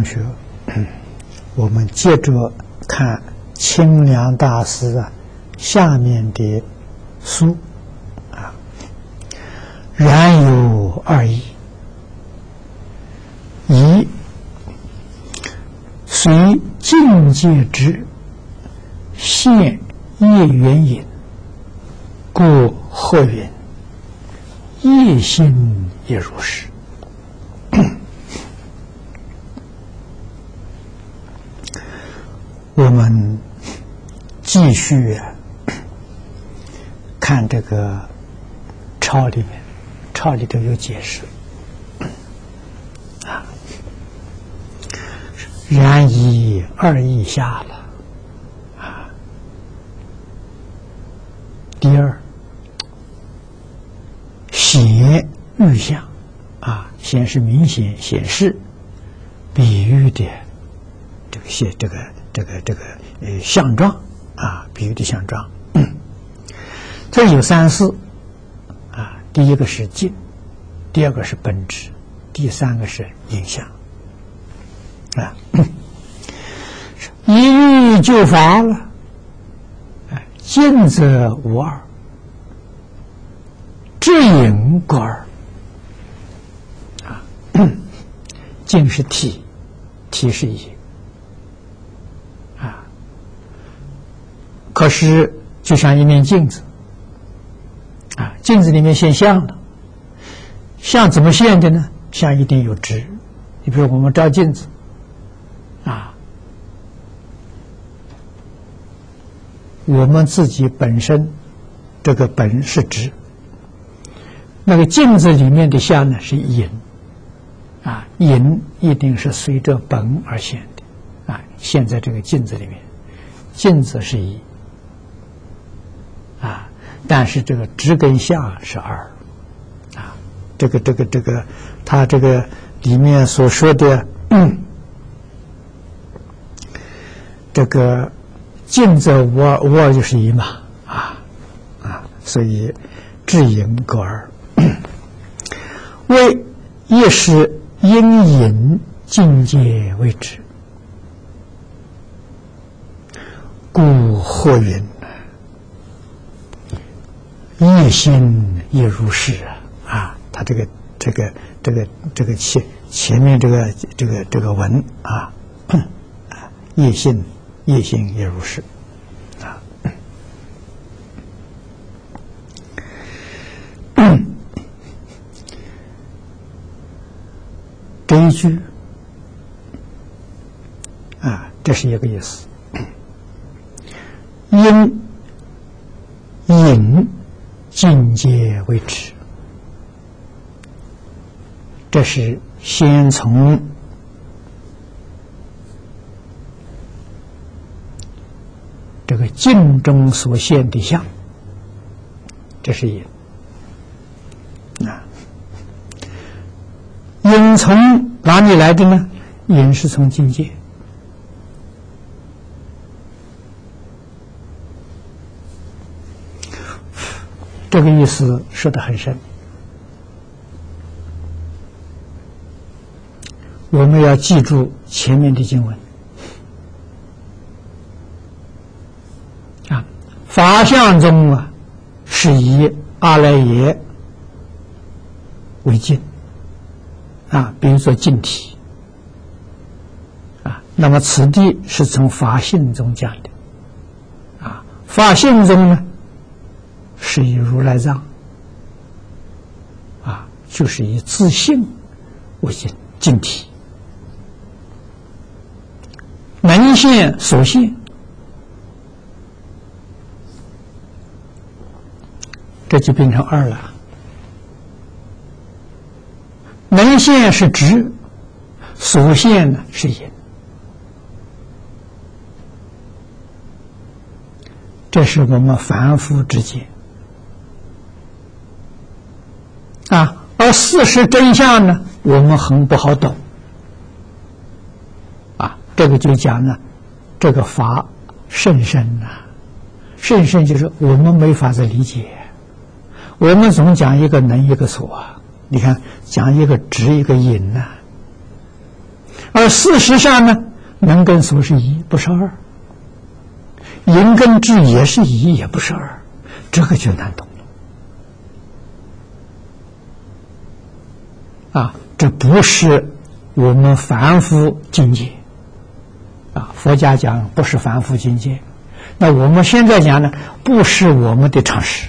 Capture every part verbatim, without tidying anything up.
同学，我们接着看清凉大师啊下面的书啊，然有二义：一随境界之现业缘引，故或云业心也如是。我们继续看这个抄里面，抄里头有解释啊，然以二义下了啊。第二，显喻象啊，显示明显显示比喻的这个现这个。这个这个呃相状啊，比喻的相状，这有三四啊。第一个是境，第二个是本质，第三个是影像啊。一喻就乏了，哎，境则无二，智影各二啊。境是体，体是影。可是，就像一面镜子，啊，镜子里面现象了，相怎么现的呢？相一定有质。你比如我们照镜子，啊，我们自己本身这个本是质，那个镜子里面的相呢是影，啊，影一定是随着本而现的，啊，现在这个镜子里面，镜子是一。啊，但是这个质跟相是二，啊，这个这个这个，他这个里面所说的，嗯，这个境则无二，无二就是一嘛，啊啊，所以智影各二，为亦是因引境界为之，故或云。业心也如是啊！啊，他这个这个这个这个前前面这个这个这个文啊，啊，业心业心也如是啊。这一句啊，这是一个意思。因引境界为止，这是先从这个境中所现的相，这是引啊。引从哪里来的呢？引是从境界。这个意思说得很深，我们要记住前面的经文啊。法相中啊，是以阿赖耶为境啊，比如说境体啊。那么此地是从法性中讲的啊，法性中呢，是以如来藏啊，就是以自性为境境体，能现所现，这就变成二了。能现是直，所现呢是隐，这是我们凡夫之见。啊，而事实真相呢，我们很不好懂。啊，这个就讲呢，这个法甚深呐、啊，甚深就是我们没法子理解。我们总讲一个能一个所啊，你看讲一个直一个隐呐、啊， 而事实上呢，能跟所是一，不是二；因跟智也是一，也不是二，这个就难懂了啊！这不是我们凡夫境界啊，佛家讲不是凡夫境界，那我们现在讲呢，不是我们的常识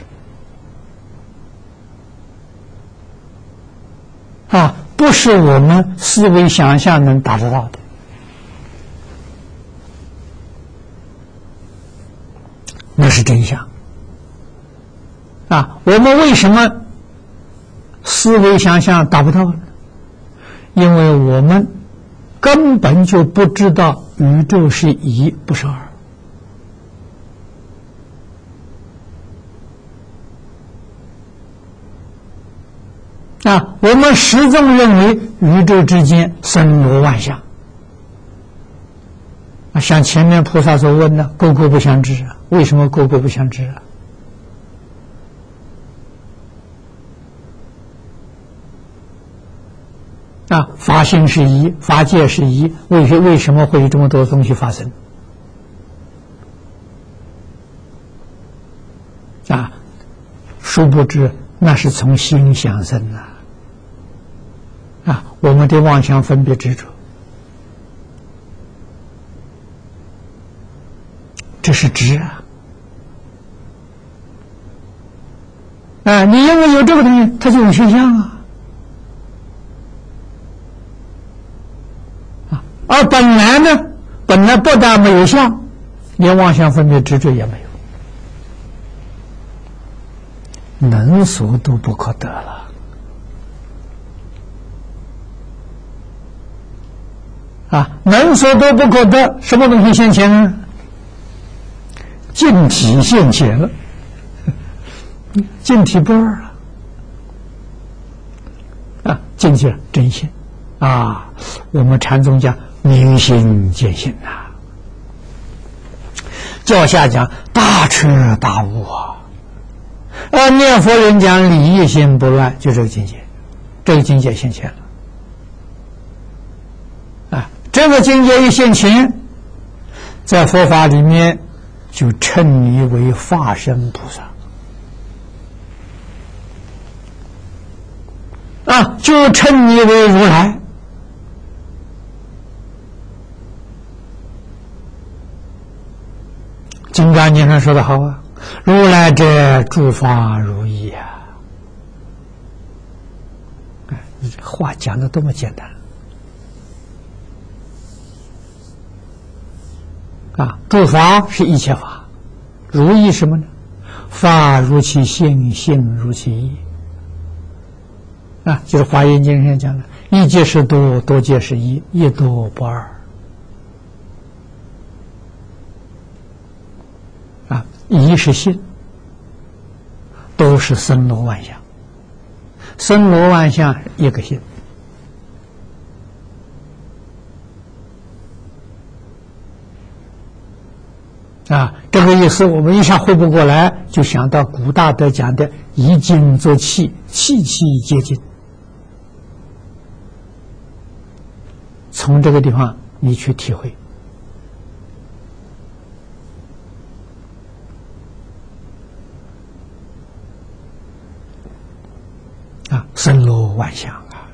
啊，不是我们思维想象能达得到的。那是真相啊！我们为什么思维想象达不到呢？因为我们根本就不知道宇宙是一，不是二啊！我们始终认为宇宙之间森罗万象啊，像前面菩萨所问的，个个不相知啊。为什么个个不相知啊？啊，法性是一，法界是一，为什为什么会有这么多东西发生？啊，殊不知那是从心想生啊！啊，我们的妄想分别执着，这是执啊！啊，你因为有这个东西，它就有现象啊！啊，而本来呢，本来不但没有相，连妄想分别执着也没有，能所都不可得了。啊，能所都不可得，什么东西现前呢？净体现前了。净体不二啊！啊，净体真心啊！我们禅宗讲明心见性呐、啊，教下讲大彻大悟啊！啊，念佛人讲理一心不乱，就这个境界，这个境界现前了啊！这个境界一现前，在佛法里面就称你为化身菩萨。啊，就称你为如来。金刚经上说的好啊，如来者，诸法如意啊！哎，你这话讲的多么简单啊！诸法是一切法，如意什么呢？法如其性，性如其意。啊，就是《华严经》上讲的，一即是多，多即是一，一多不二。啊，一是性，都是森罗万象，森罗万象一个性。啊，这个意思我们一下会不过来，就想到古大德讲的“以精作气，气气皆精”。从这个地方你去体会啊，森罗万象啊！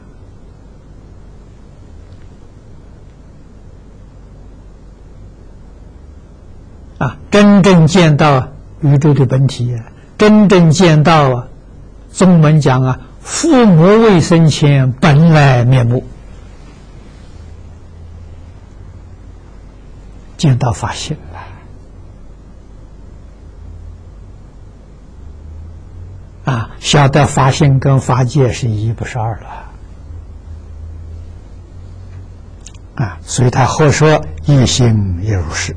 啊，真正见到宇宙的本体，真正见到啊，宗门讲啊，父母未生前本来面目。见到法性了啊，晓得法性跟法界是一，不是二了啊，所以他后说一心一如是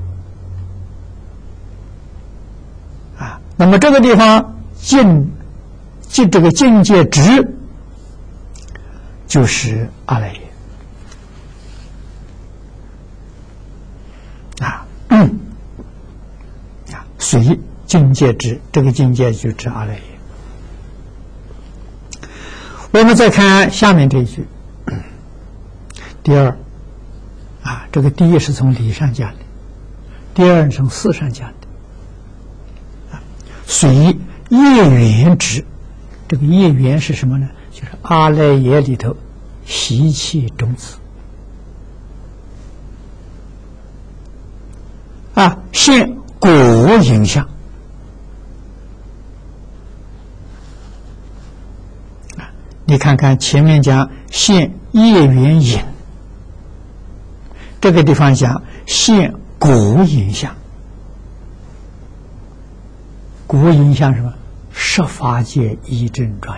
啊。那么这个地方境境这个境界值就是阿赖耶。嗯，啊，随境界知，这个境界就知阿赖耶。我们再看下面这一句，第二， 啊，这个第一是从理上讲的，第二从事上讲的。啊，随业缘之，这个业缘是什么呢？就是阿赖耶里头习气种子。啊，现果影像。啊，你看看前面讲现业缘影，这个地方讲现果影像。果影像什么？十法界一真庄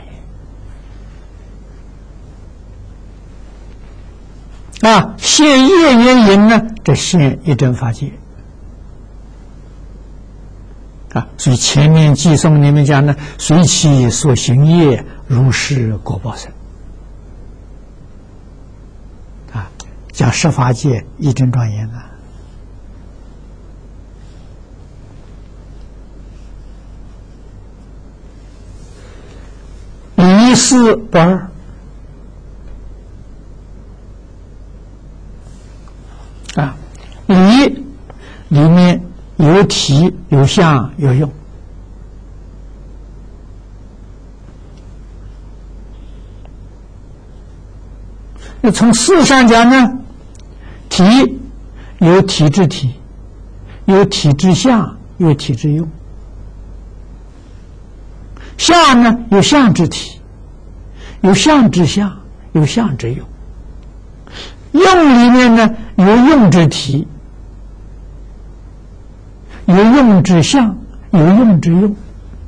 严。啊，现业缘影呢？这现一真法界。啊，所以前面偈颂里面讲呢，随其所行业，如是果报生。啊，讲十法界一真庄严啊。离四不二。啊，离里面有体有相有用。那从事上讲呢，体有体之体，有体之相，有体之用。相呢有相之体，有相之相，有相之用。用里面呢有用之体，有用之相，有用之用。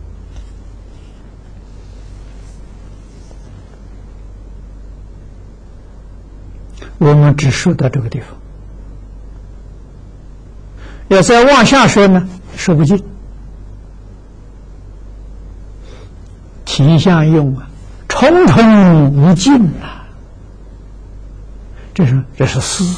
我们只说到这个地方，要再往下说呢，说不尽。体相用啊，重重无尽啊！这是这是四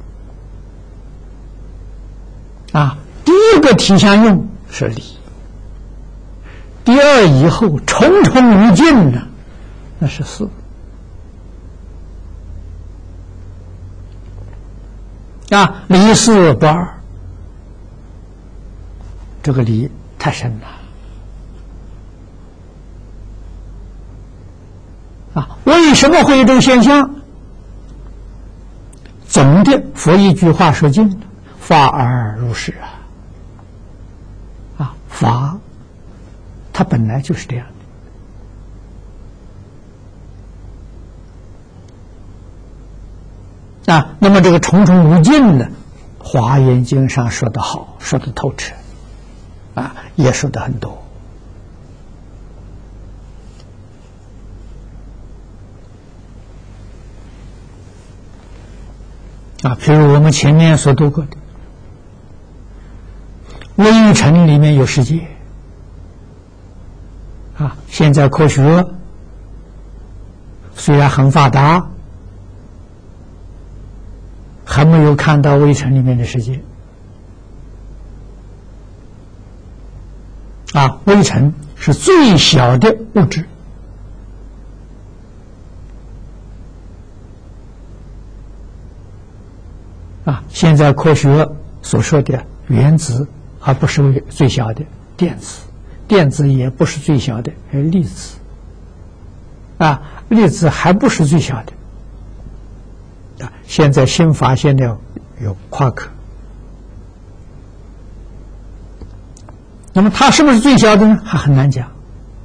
啊。第一个体相用是理，第二以后重重无尽呢，那是四啊。离四不二，这个离太深了啊。为什么会有这种现象？总的佛一句话说尽了，法而如是啊。啊，法它本来就是这样的啊。那么这个重重无尽的，华严经上说得好，说得透彻啊，也说得很多啊。比如我们前面所读过的微尘里面有世界啊，现在科学虽然很发达，还没有看到微尘里面的世界啊。微尘是最小的物质啊。现在科学所说的原子还不是最小的，电子，电子也不是最小的，还有粒子啊，粒子还不是最小的啊。现在新发现的有夸克，那么它是不是最小的呢？还很难讲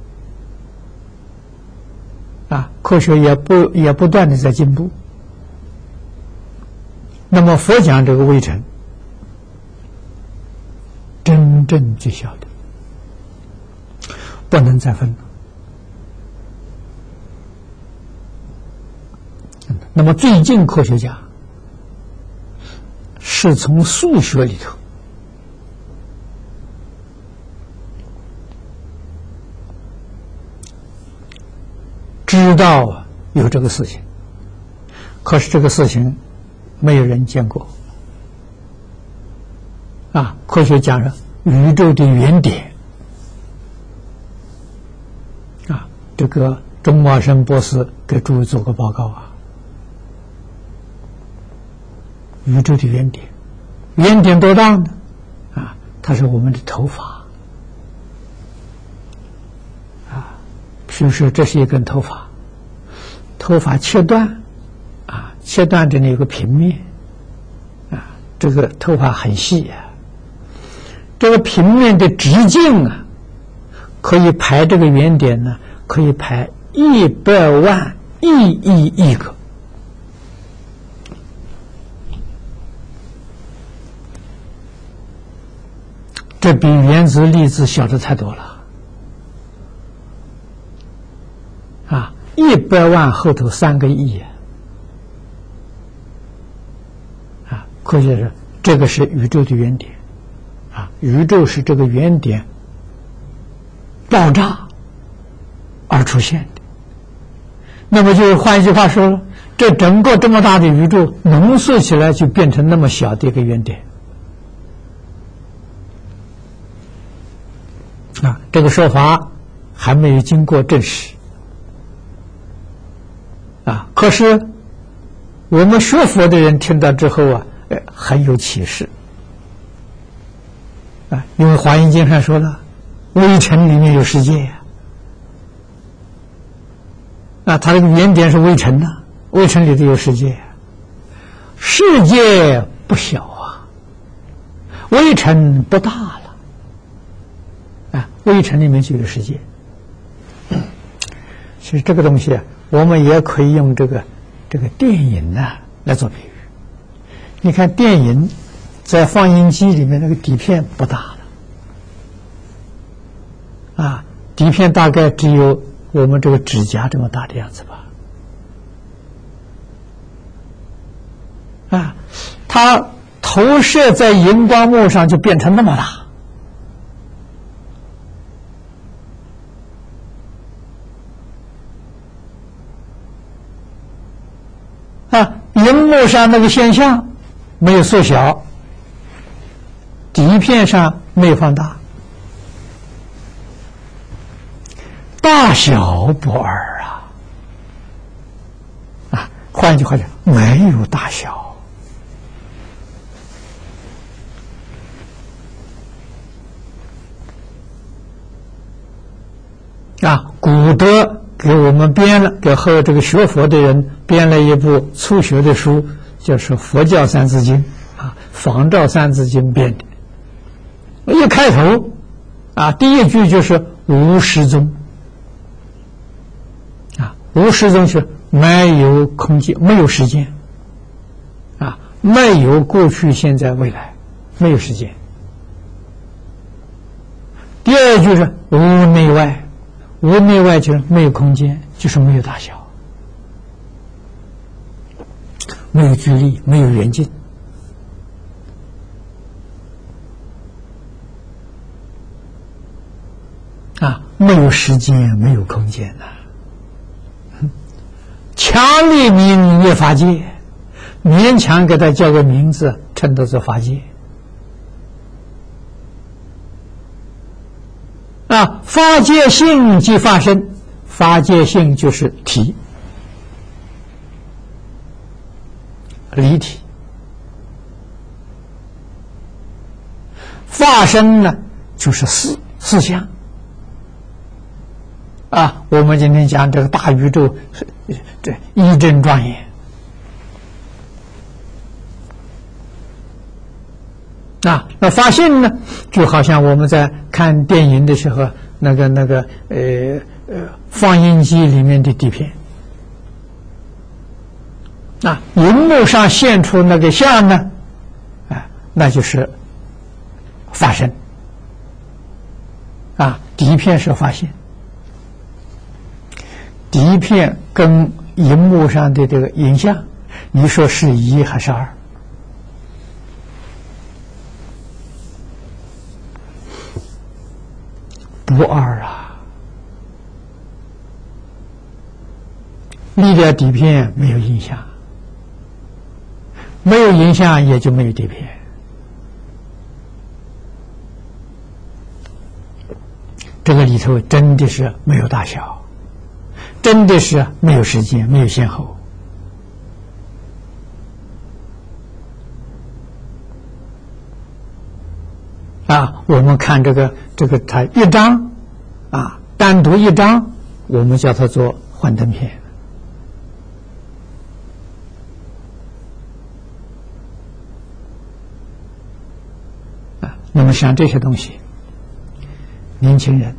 啊。科学也不也不断的在进步。那么佛讲这个微尘，真正最小的，不能再分了。那么最近科学家是从数学里头知道有这个事情，可是这个事情没有人见过啊。科学家说宇宙的原点啊，这个钟茂生博士给诸位做过报告啊。 宇宙的原点。原点多大呢？啊，它是我们的头发。啊，比如说这是一根头发，头发切断，啊，切断这里有个平面，啊，这个头发很细啊，这个平面的直径啊，可以排这个原点呢，可以排一百万亿亿亿个。这比原子粒子小的太多了啊！一百万后头三个亿啊！科学说这个是宇宙的原点啊，宇宙是这个原点爆炸而出现的。那么就换一句话说了，这整个这么大的宇宙浓缩起来就变成那么小的一个原点。啊，这个说法还没有经过证实啊，可是我们学佛的人听到之后啊，呃，很有启示啊，因为《华严经》上说了，微尘里面有世界呀，啊，它这个原点是微尘呐，微尘里头有世界，世界不小啊，微尘不大了。啊，微尘里面就有世界。其实这个东西啊，我们也可以用这个这个电影呢、啊、来做比喻。你看电影在放映机里面那个底片不大了，啊，底片大概只有我们这个指甲这么大的样子吧。啊，它投射在荧光幕上就变成那么大。啊，荧幕上那个现象没有缩小，底片上没有放大，大小不二啊！啊，换句话讲，没有大小。啊，古德给我们编了，给和这个学佛的人编了一部初学的书，就是《佛教三字经》啊，仿照《三字经》编的。一开头啊，第一句就是无失踪啊，无失踪是没有空间，没有时间啊，没有过去、现在、未来，没有时间。第二句是无内外。无内外就是没有空间，就是没有大小，没有距离，没有远近啊，没有时间，没有空间呐、啊。强烈名曰法界，勉强给他叫个名字，称作是法界。啊，法界性即法身，法界性就是体，离体。法身呢，就是思思想。啊，我们今天讲这个大宇宙，这一真庄严。啊，那法性呢，就好像我们在看电影的时候，那个那个呃呃放映机里面的底片，啊，荧幕上现出那个像呢，啊，那就是法身，啊，底片是法性，底片跟荧幕上的这个影像，你说是一还是二？不二啊！离掉底片没有影像，没有影像也就没有底片。这个里头真的是没有大小，真的是没有时间，没有先后。 啊，我们看这个这个它一张啊，单独一张，我们叫它做幻灯片。啊，那么像这些东西，年轻人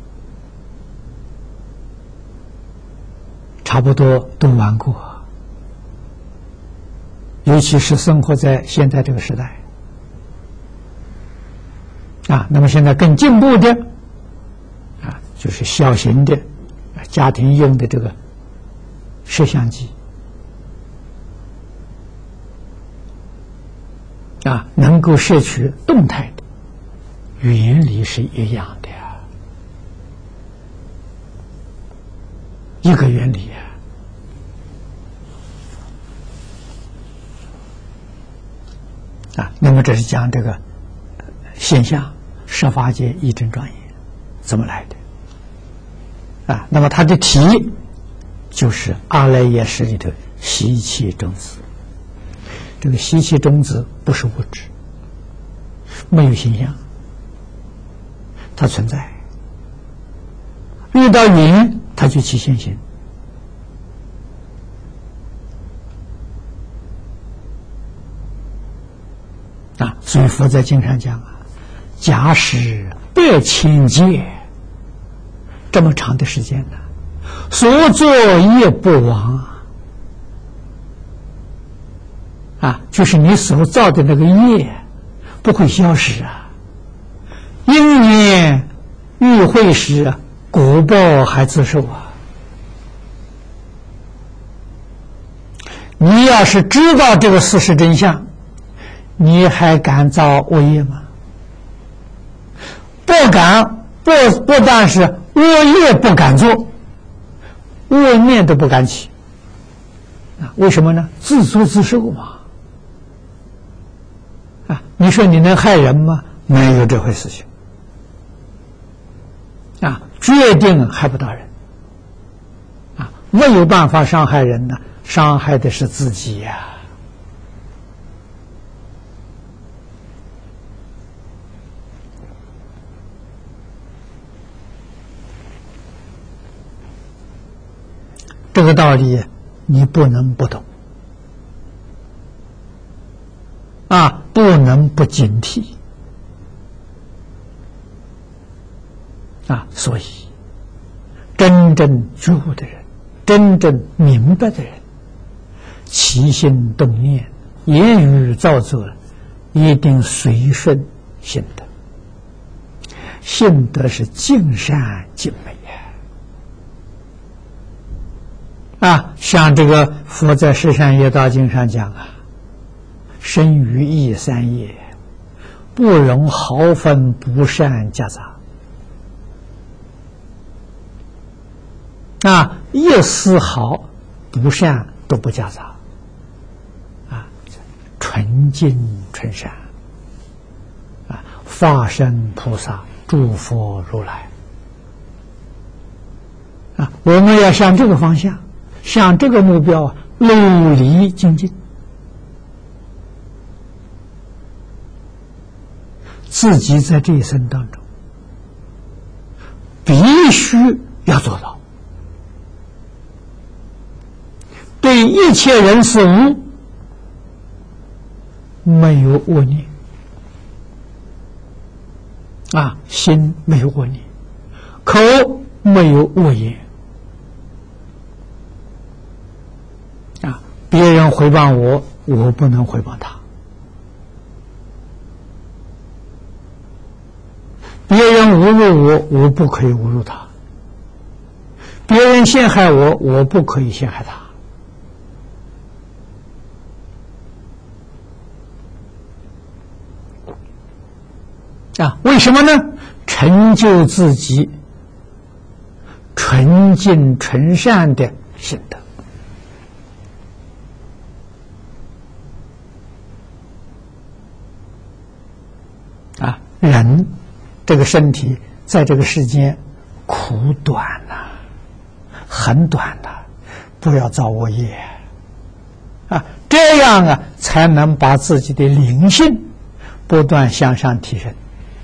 差不多都玩过，尤其是生活在现在这个时代。啊，那么现在更进步的啊，就是小型的家庭用的这个摄像机啊，能够摄取动态的，原理是一样的呀，一个原理啊。啊，那么这是讲这个现象。设法界一真庄严怎么来的啊？那么它的题就是阿赖耶识里头习气种子。这个习气种子不是物质，没有形象，它存在。遇到缘，它就起现行。啊，所以佛在经上讲啊。假使百千劫，这么长的时间呢，所作业不亡啊！啊，就是你所造的那个业不会消失啊。因缘遇会时，果报还自受啊。你要是知道这个事实真相，你还敢造恶业吗？不敢，不不但是恶业不敢做，恶念都不敢起啊！为什么呢？自作自受嘛！啊，你说你能害人吗？没有这回事情啊！决定害不到人啊！没有办法伤害人呢，伤害的是自己呀、啊。这个道理你不能不懂啊，不能不警惕啊！所以，真正觉悟的人，真正明白的人，起心动念、言语造作，一定随顺心得。心得是尽善尽美。啊，像这个佛在《十善业道经》上讲啊，身语意三业，不容毫分不善夹杂。啊，一丝毫不善都不夹杂。啊，纯净纯善。啊，法身菩萨，诸佛如来。啊，我们要向这个方向。向这个目标努力精进，自己在这一生当中必须要做到，对一切人事物没有恶念啊，心没有恶念，口没有恶言。别人诽谤我，我不能诽谤他；别人侮辱我，我不可以侮辱他；别人陷害我，我不可以陷害他。啊，为什么呢？成就自己纯净纯善的心得。啊，人这个身体在这个世间苦短呐、啊，很短的、啊，不要造恶业啊，这样啊才能把自己的灵性不断向上提升。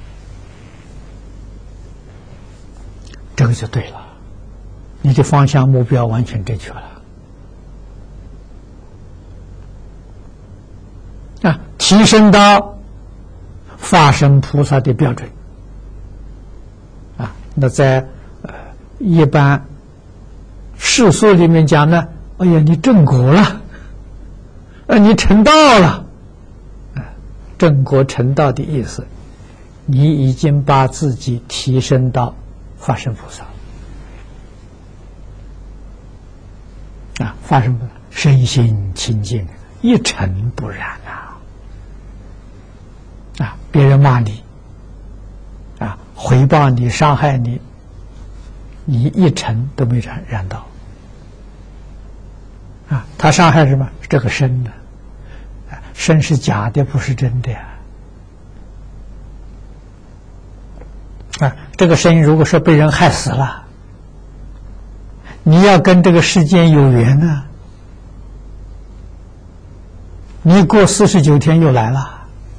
这个就对了，你的方向目标完全正确了。啊，提升到法身菩萨的标准。啊，那在呃一般世俗里面讲呢，哎呀，你正果了，啊，你成道了。啊，正果成道的意思，你已经把自己提升到法身菩萨。啊，法身菩萨身心清净，一尘不染啊。啊，别人骂你，啊，回报你，伤害你，你一尘都没染染到。啊，他伤害什么？这个身呢？啊，身是假的，不是真的呀。啊，这个身如果说被人害死了，你要跟这个世间有缘呢，你过四十九天又来了。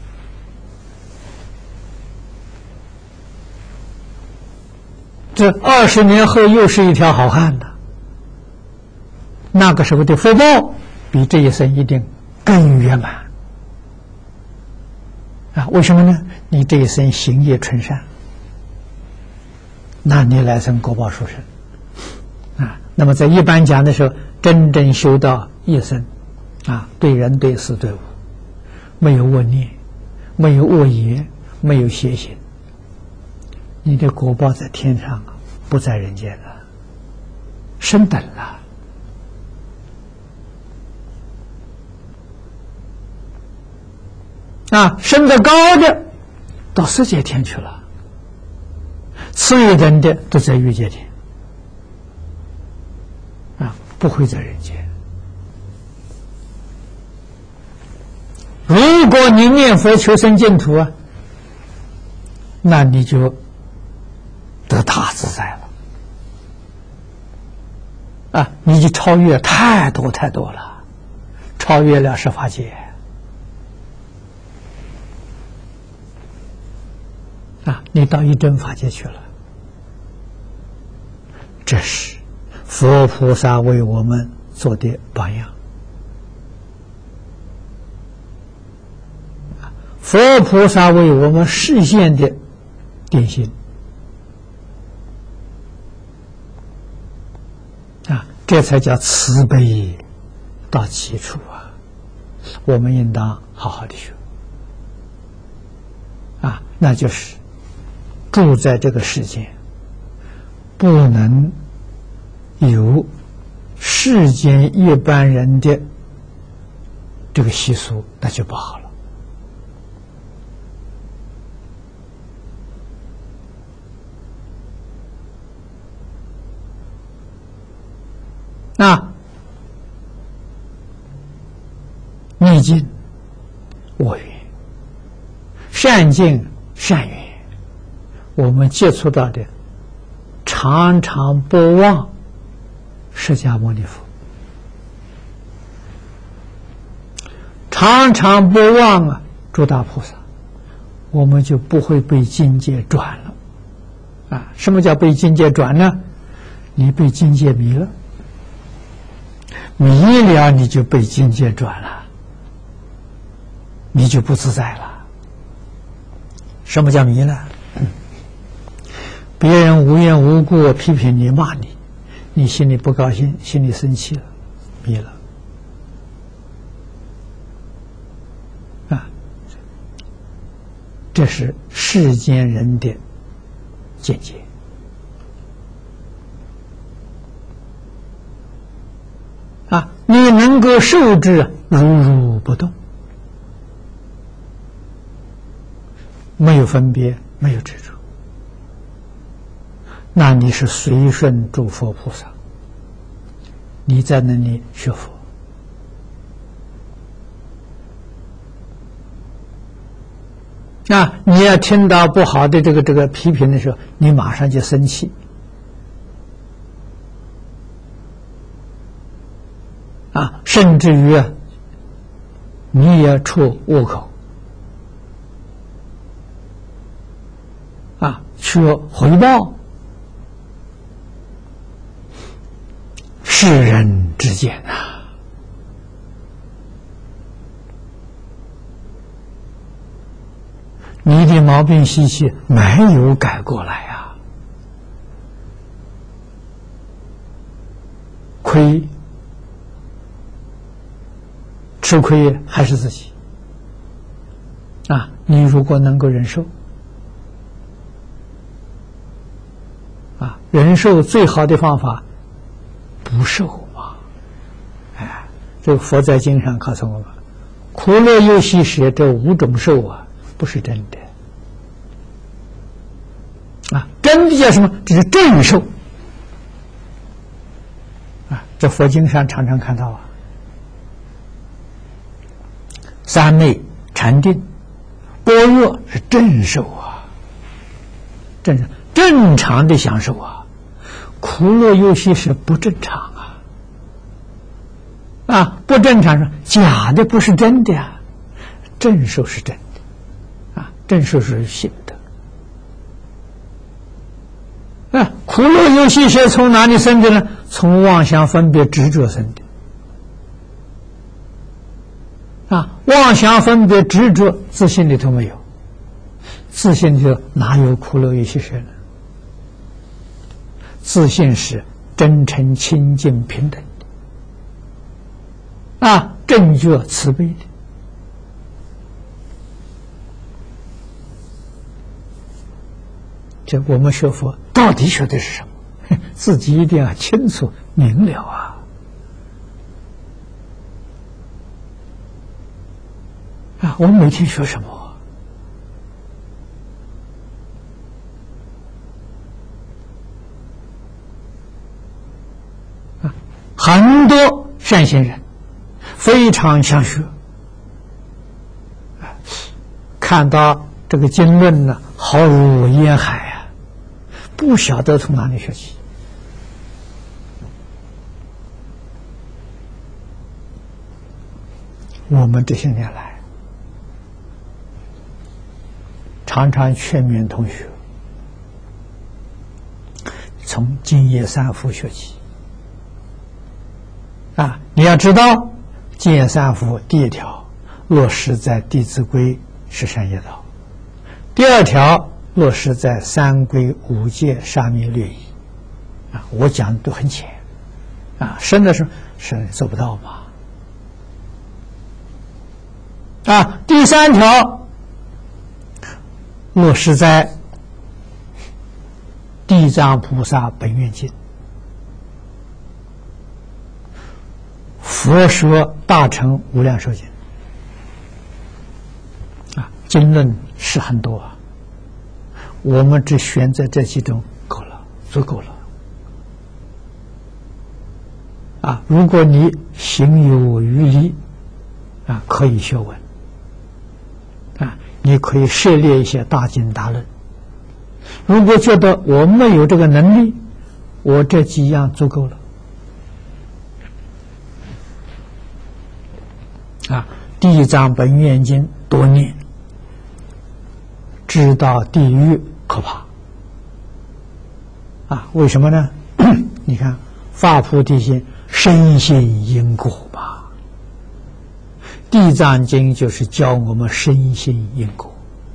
这二十年后又是一条好汉呢，那个时候的福报比这一生一定更圆满啊！为什么呢？你这一生行业纯善，那你来生果报殊胜啊！那么在一般讲的时候，真正修到一生啊，对人对事对物没有恶念，没有恶言，没有邪行。你的果报在天上啊，不在人间了，升等了。啊，升得高的到色界天去了，次一等的都在欲界天，啊，不会在人间。如果你念佛求生净土啊，那你就得大自在了，啊，你就超越太多太多了，超越了十法界，啊，你到一真法界去了。这是佛菩萨为我们做的榜样，佛菩萨为我们实现的典型。啊，这才叫慈悲到极处啊！我们应当好好的学啊，那就是住在这个世间，不能有世间一般人的这个习俗，那就不好了。那逆境恶缘，善境善缘，我们接触到的常常不忘释迦牟尼佛，常常不忘啊诸大菩萨，我们就不会被境界转了。啊，什么叫被境界转呢？你被境界迷了。迷了，你就被境界转了，你就不自在了。什么叫迷呢？别人无缘无故批评你、骂你，你心里不高兴，心里生气了，迷了。啊，这是世间人的见解。啊，你能够受之如如不动，没有分别，没有执着，那你是随顺诸佛菩萨，你在那里学佛。啊，你要听到不好的这个这个批评的时候，你马上就生气。啊，甚至于啊，你也出恶口，啊，去回报世人之见呐、啊。你的毛病习气没有改过来呀、啊，亏吃亏还是自己啊！你如果能够忍受啊，忍受最好的方法不受嘛！哎，这个佛在经上告诉我们，苦乐忧喜舍这五种受啊，不是真的啊！真的叫什么？这是正受啊！这佛经上常常看到啊，三昧、禅定、般若是正受啊，正正常的享受啊，苦乐忧喜是不正常啊！啊，不正常是假的，不是真的啊！正受是真的啊，正受是信的。啊，苦乐忧喜是从哪里生的呢？从妄想分别执着生的。啊，妄想分别执着，自信里头没有，自信里头哪有苦乐忧喜舍呢？自信是真诚、清净、平等的，啊，正觉、慈悲的。这我们学佛到底学的是什么？自己一定要清楚明了啊！啊，我们每天学什么？啊，很多善心人非常想学，看到这个经论呢，浩如烟海啊，不晓得从哪里学起。我们这些年来，常常劝勉同学从净业三福学起。啊，你要知道，净业三福第一条落实在《弟子规》是善业道，第二条落实在三规五戒沙弥略仪。啊，我讲的都很浅，啊，深的是是做不到嘛。啊，第三条落实在地藏菩萨本愿经。佛说大乘无量寿经啊，经论是很多啊，我们只选择这几种够了，足够了啊。如果你行有余力啊，可以学文啊，你可以涉猎一些大经大论。如果觉得我没有这个能力，我这几样足够了啊。地藏本愿经多念，知道地狱可怕啊？为什么呢？你看发菩提心，深信因果吧。地藏经就是教我们深信因果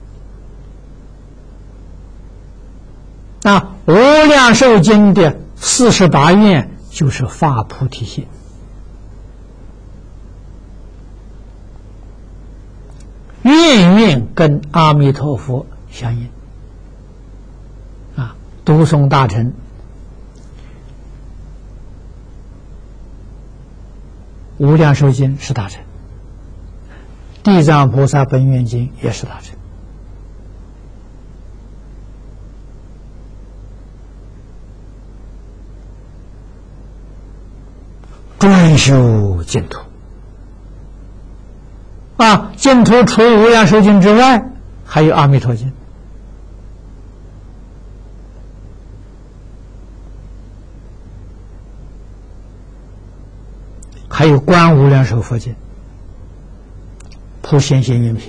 啊。无量寿经的四十八愿就是发菩提心，愿愿跟阿弥陀佛相应啊。读诵大乘无量寿经是大乘，地藏菩萨本愿经也是大乘。专修净土啊，净土除无量寿经之外，还有阿弥陀经。还有观无量寿佛经、普贤行愿品、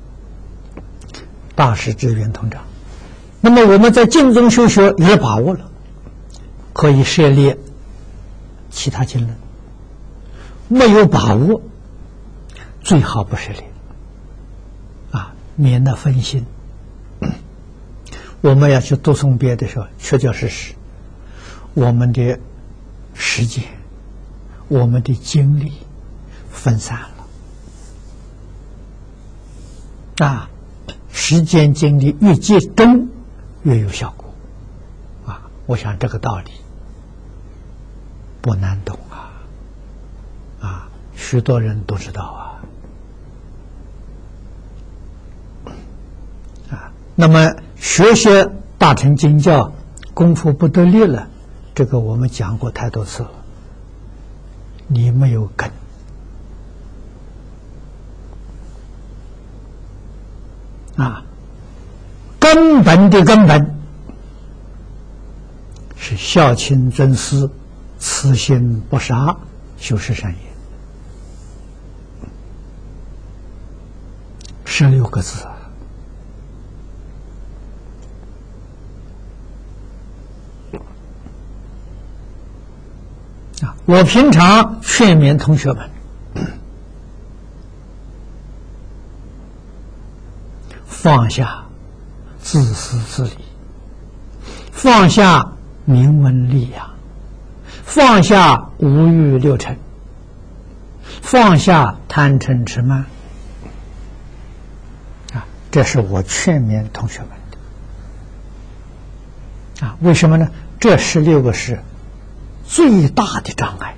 大师智圆通章。那么我们在净宗修学也把握了，可以涉猎其他经论，没有把握，最好不是练啊，免得分心。我们要去读诵别的时候，确确实实，我们的时间、我们的精力分散了啊。时间精力越集中，越有效果啊！我想这个道理不难懂啊，啊，许多人都知道啊。啊，那么学学大乘经教，功夫不得力了，这个我们讲过太多次了，你没有根。啊，根本的根本是孝亲尊师、慈心不杀、修持善业，十六个字啊！我平常劝勉同学们，放下自私自利，放下名闻利养，放下五欲六尘，放下贪嗔痴慢啊！这是我劝勉同学们的啊！为什么呢？这十六个是最大的障碍。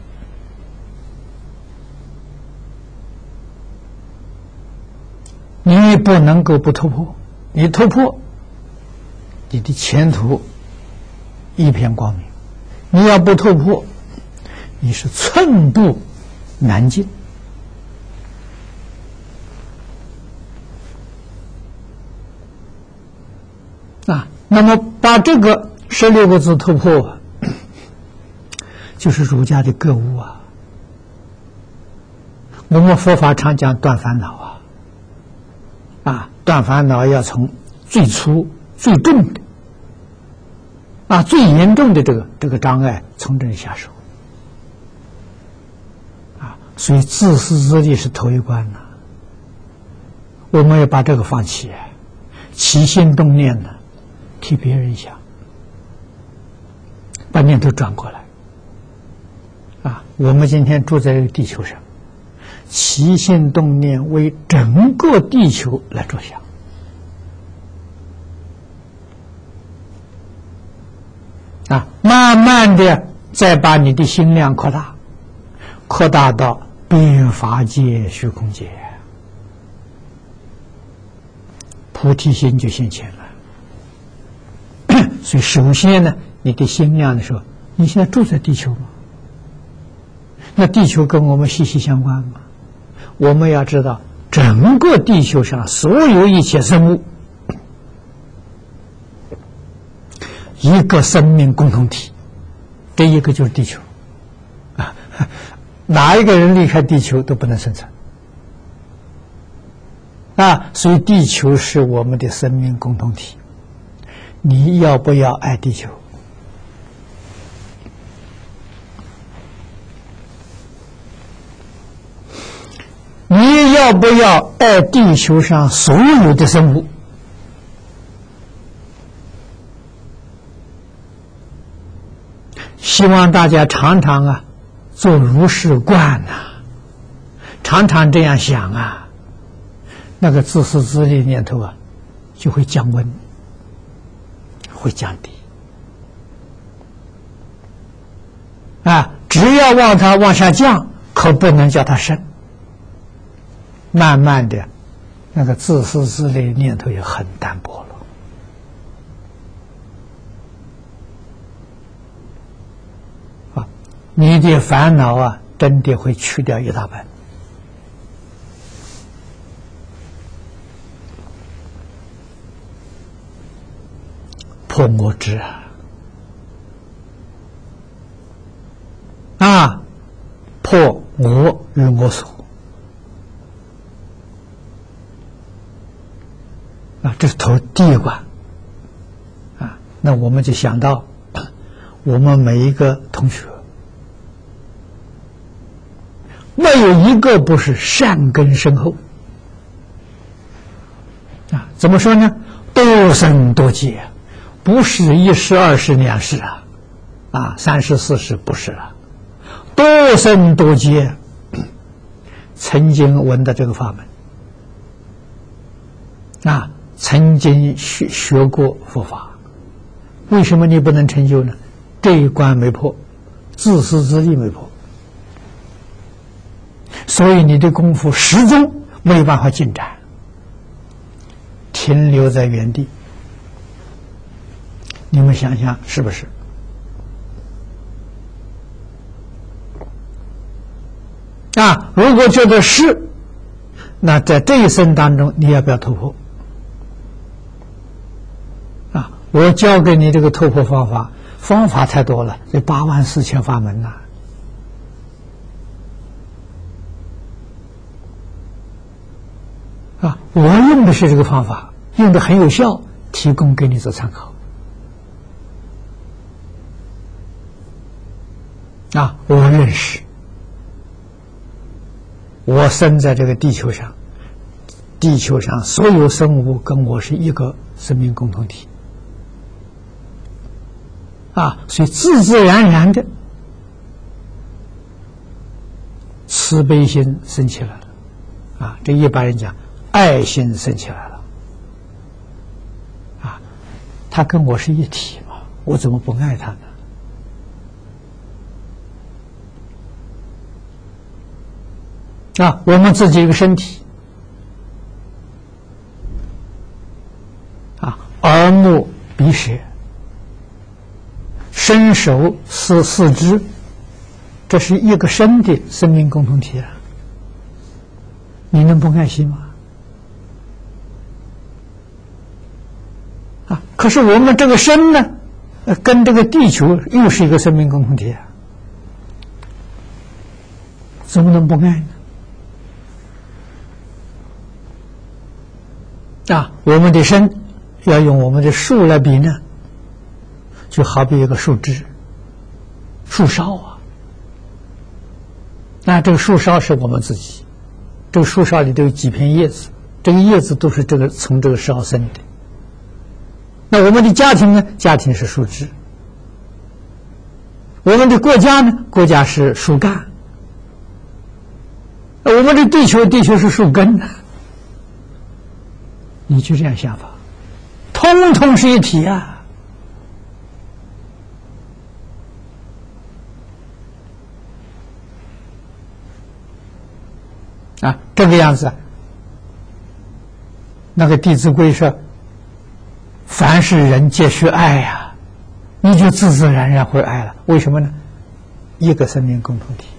你不能够不突破，你突破，你的前途一片光明；你要不突破，你是寸步难进啊。那么把这个十六个字突破，就是儒家的格物啊。我们佛法常讲断烦恼啊。啊，断烦恼要从最粗、最重的，啊，最严重的这个这个障碍从这里下手，啊，所以自私自利是头一关呐、啊。我们要把这个放弃，起心动念呢，替别人想，把念头转过来，啊，我们今天住在这个地球上。起心动念为整个地球来着想啊，慢慢的再把你的心量扩大，扩大到遍法界、虚空界，菩提心就现前了。所以，首先呢，你的心量的时候，你现在住在地球吗？那地球跟我们息息相关吗？我们要知道，整个地球上所有一切生物，一个生命共同体，这一个就是地球啊！哪一个人离开地球都不能生存啊！所以地球是我们的生命共同体。你要不要爱地球？你要不要爱地球上所有的生物？希望大家常常啊做如是观呐、啊，常常这样想啊，那个自私自利念头啊就会降温，会降低啊。只要往它往下降，可不能叫它升。慢慢的，那个自私自利念头也很淡薄了啊，你的烦恼啊，真的会去掉一大半。破我执啊，破我与我所。啊，这是头第一关啊。那我们就想到，我们每一个同学没有一个不是善根深厚啊！怎么说呢？多生多劫，不是一世、二世、两世啊，啊，三世、四世不是了，多生多劫，曾经闻的这个法门啊，曾经学学过佛法，为什么你不能成就呢？这一关没破，自私自利没破。所以你的功夫始终没有办法进展，停留在原地。你们想想是不是？啊，如果觉得是，那在这一生当中，你要不要突破？啊，我教给你这个突破方法，方法太多了，这八万四千法门呐、啊。啊，我用的是这个方法，用的很有效，提供给你做参考。啊，我认识，我生在这个地球上，地球上所有生物跟我是一个生命共同体。啊，所以自自然然的慈悲心生起来了。啊，这一般人讲。爱心生起来了，啊，他跟我是一体嘛，我怎么不爱他呢？啊，我们自己一个身体，啊，耳目鼻舌、身手四四肢，这是一个身的生命共同体啊，你能不爱惜吗？啊！可是我们这个身呢，呃，跟这个地球又是一个生命共同体啊，怎么能不爱呢？啊，我们的身要用我们的树来比呢，就好比一个树枝、树梢啊。那这个树梢是我们自己，这个树梢里头有几片叶子，这个叶子都是这个从这个梢生的。那我们的家庭呢？家庭是树枝。我们的国家呢？国家是树干。我们的地球，地球是树根。你就这样想法，通通是一体啊！啊，这个样子，那个《弟子规》说。凡是人皆须爱呀、啊，你就自自然然会爱了。为什么呢？一个生命共同体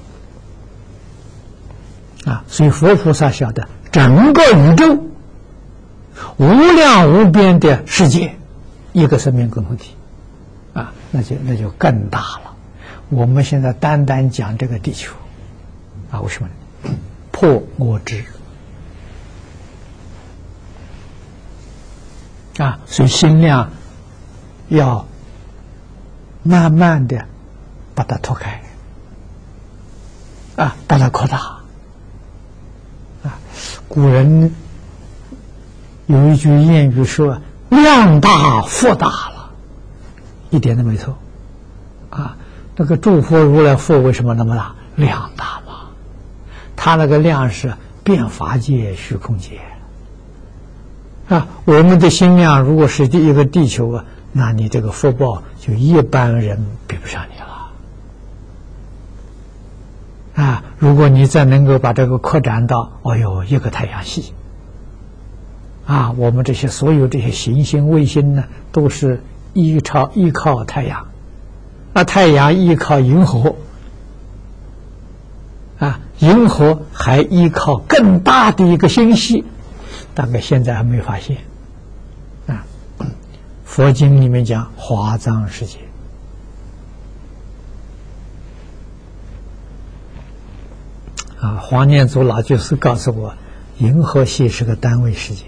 啊！所以佛菩萨晓得整个宇宙无量无边的世界，一个生命共同体啊，那就那就更大了。我们现在单单讲这个地球啊，为什么呢？破我执。啊，所以心量要慢慢的把它拓开，啊，把它扩大。啊，古人有一句谚语说：“量大福大了”，一点都没错。啊，那个诸佛如来佛为什么那么大？量大嘛，他那个量是遍法界、虚空界。啊，我们的心量如果是一个地球啊，那你这个福报就一般人比不上你了。啊，如果你再能够把这个扩展到，哦呦，一个太阳系，啊，我们这些所有这些行星、卫星呢，都是依靠依靠太阳，那太阳依靠银河，啊，银河还依靠更大的一个星系。大概现在还没发现啊！佛经里面讲华藏世界啊，黄念祖老居士告诉我，银河系是个单位世界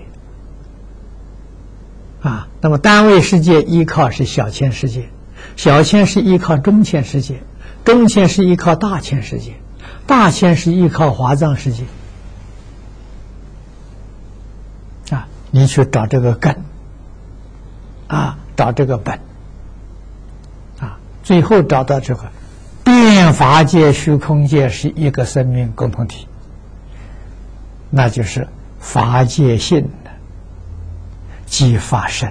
啊。那么单位世界依靠是小千世界，小千是依靠中千世界，中千是依靠大千世界， 大千是依靠华藏世界啊，你去找这个根啊，找这个本啊，最后找到这个变法界、虚空界是一个生命共同体，那就是法界性的即法身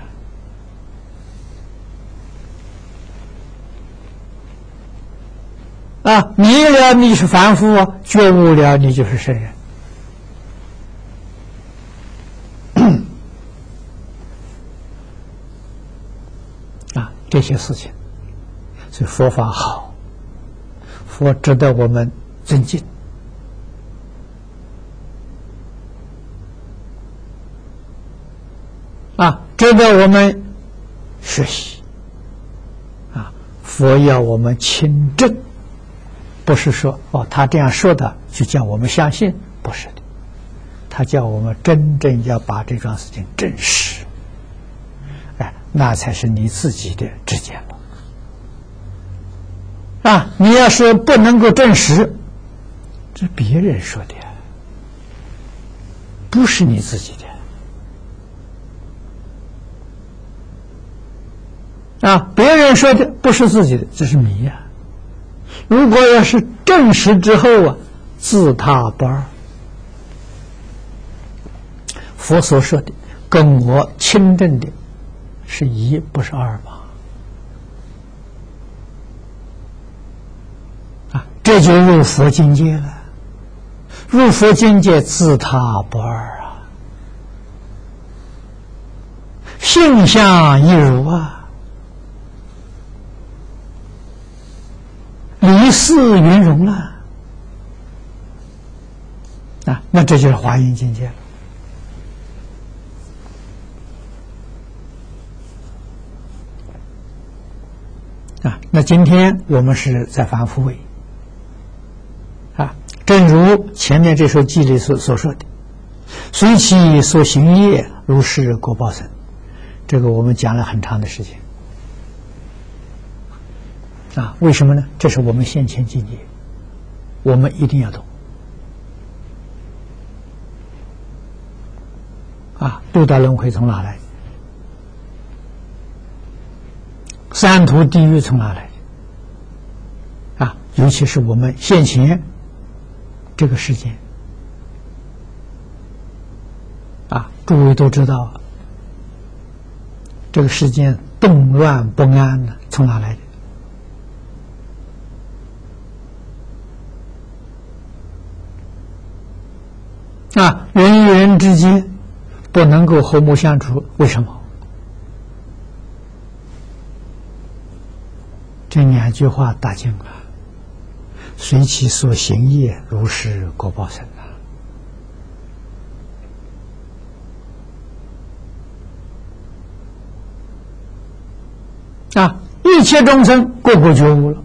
啊，迷了你是凡夫，觉悟了你就是圣人。啊，这些事情，所以佛法好，佛值得我们尊敬。啊，值得我们学习。啊，佛要我们亲证。不是说哦，他这样说的就叫我们相信，不是的，他叫我们真正要把这桩事情证实，哎，那才是你自己的知见了。啊，你要是不能够证实，这别人说的，不是你自己的。啊，别人说的不是自己的，这是迷呀。如果要是证实之后啊，自他不二。佛所说的跟我亲证的是一，不是二嘛？啊，这就入佛境界了。入佛境界，自他不二啊，性相一如啊。离事圆融了啊，那这就是华严境界了啊。那今天我们是在凡夫位啊，正如前面这首偈里所所说的，随其所行业，如是果报生。这个我们讲了很长的时间。啊，为什么呢？这是我们先前境界，我们一定要懂。啊，六道轮回从哪来？三途地狱从哪来？啊，尤其是我们现前这个世间，啊，诸位都知道，这个世间动乱不安呢，从哪来的？啊，人与人之间不能够和睦相处，为什么？这两句话打进了，随其所行业，如是果报生啊！啊，一切众生个个觉悟了。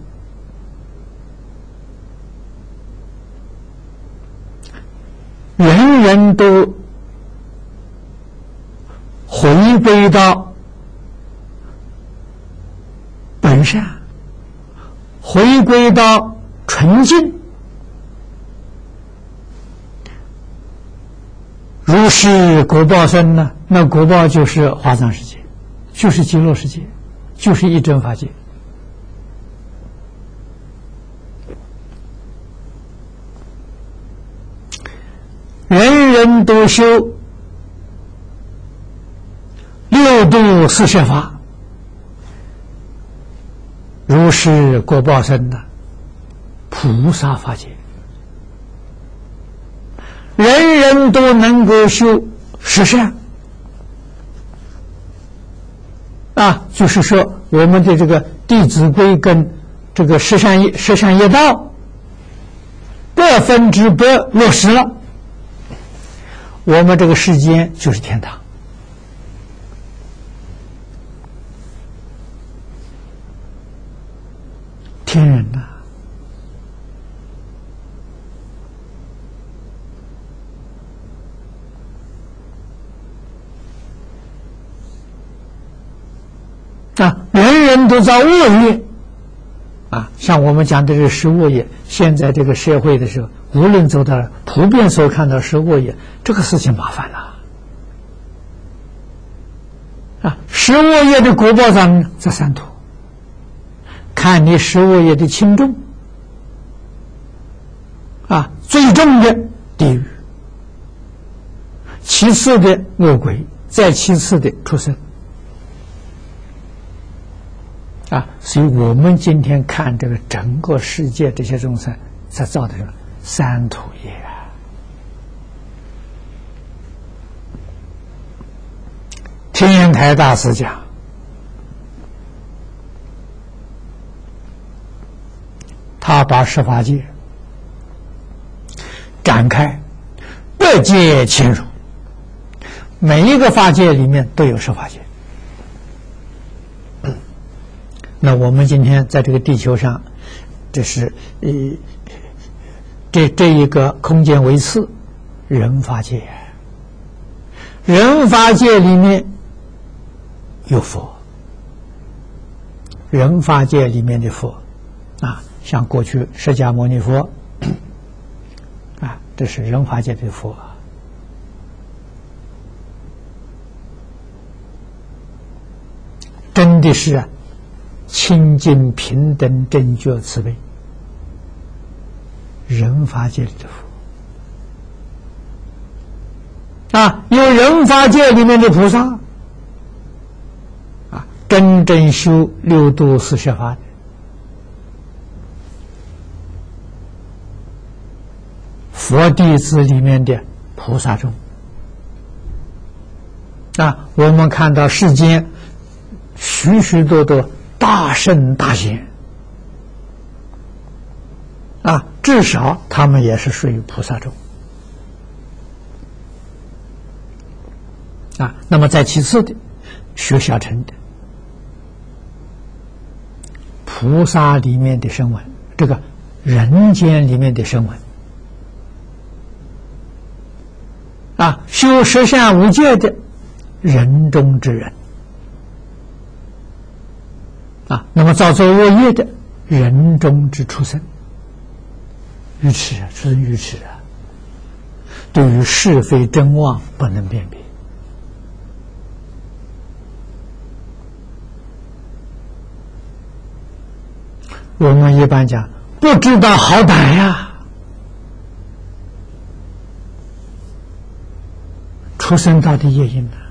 人人都回归到本善，回归到纯净，如是果报生呢？那果报就是华藏世界，就是极乐世界，就是一真法界。人人都修六度四摄法，如是果报生的菩萨法界。人人都能够修十善啊，就是说我们的这个《弟子规》跟这个十善业十善业道百分之百落实了，我们这个世间就是天堂。天人呐、啊！啊，人人都造恶业， 啊，像我们讲的这个食物业，现在这个社会的时候，无论走到普遍所看到食物业，这个事情麻烦了。啊，食物业的果报上在三途，看你食物业的轻重。啊，最重的地狱，其次的恶鬼，再其次的畜生。啊，所以我们今天看这个整个世界这些众生，才造的什么三途业啊。天台大师讲，他把十法界展开，百界侵入，每一个法界里面都有十法界。那我们今天在这个地球上，这是呃，这这一个空间为次，人法界，人法界里面有佛，人法界里面的佛，啊，像过去释迦牟尼佛，啊，这是人法界的佛。真的是啊，清净平等正觉慈悲，人法界里的佛啊，有人法界里面的菩萨啊，真正修六度四摄法的，佛弟子里面的菩萨众啊，我们看到世间许许多多大圣大贤啊，至少他们也是属于菩萨众啊。那么再其次的，学小乘的菩萨里面的声闻，这个人间里面的声闻啊，修十善无戒的人中之人啊，那么造作恶业的人中之畜生，愚痴啊，出生愚痴啊，对于是非真妄不能辨别。我们一般讲不知道好歹呀，畜生到底业因呢？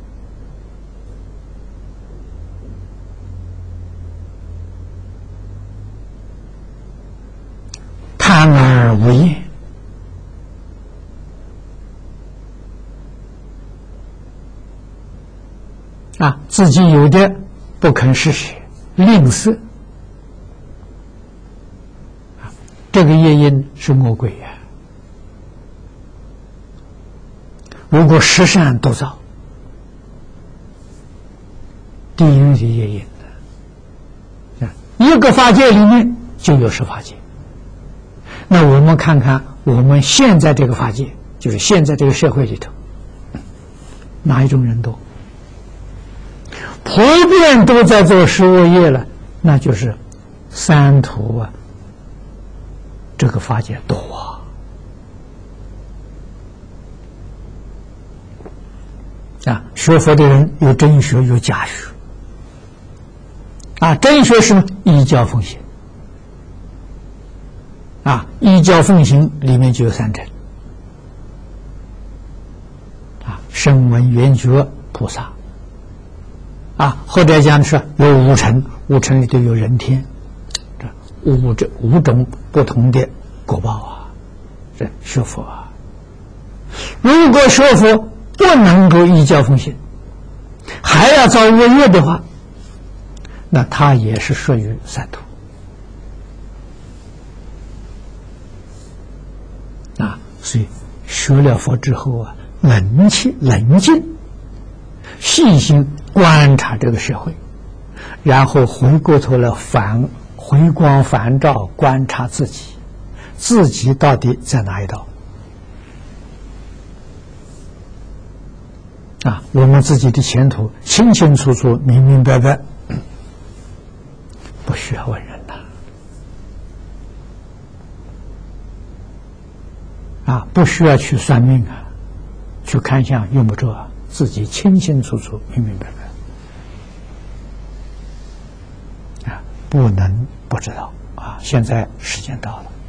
贪而无厌，啊，自己有的不肯施舍，吝啬，啊，这个业因是魔鬼呀。如果十善都造，地狱的业因呢？一个法界里面就有十法界。那我们看看我们现在这个法界，就是现在这个社会里头，哪一种人多？普遍都在做食恶业了，那就是三途啊，这个法界多啊！啊，学佛的人有真学有假学，啊，真学是什么？依教奉行。啊，依教奉行里面就有三乘啊，声闻缘觉菩萨啊，或者讲是有五乘，五乘里头有人天，这五这五种不同的果报啊，这学佛啊。如果学佛不能够依教奉行，还要造恶业的话，那他也是属于三途。啊，所以学了佛之后啊，冷静冷静，细心观察这个社会，然后回过头来反回光返照，观察自己，自己到底在哪一道？啊，我们自己的前途清清楚楚、明明白白，不需要问人呐。 不需要去算命啊，去看相用不着，自己清清楚楚、明明白白啊，不能不知道啊！现在时间到了。